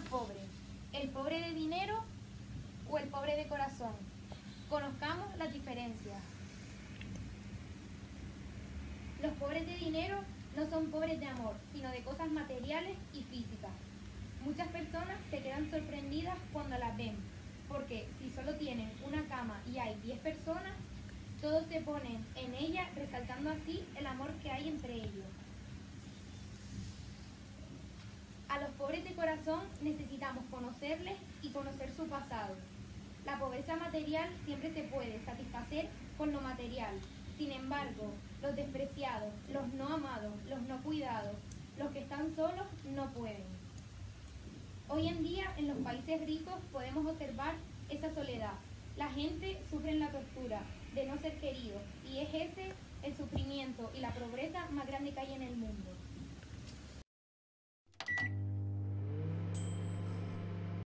pobre? ¿El pobre de dinero o el pobre de corazón? Conozcamos las diferencias. Los pobres de dinero no son pobres de amor, sino de cosas materiales y físicas. Muchas personas se quedan sorprendidas cuando las ven, porque si solo tienen una cama y hay 10 personas, todos se ponen en ella, resaltando así el amor que hay entre ellos. A los pobres de corazón necesitamos conocerles y conocer su pasado. La pobreza material siempre se puede satisfacer con lo material. Sin embargo, los despreciados, los no amados, los no cuidados, los que están solos, no pueden. Hoy en día, en los países ricos, podemos observar esa soledad. La gente sufre la tortura de no ser querido, y es ese el sufrimiento y la pobreza más grande que hay en el mundo.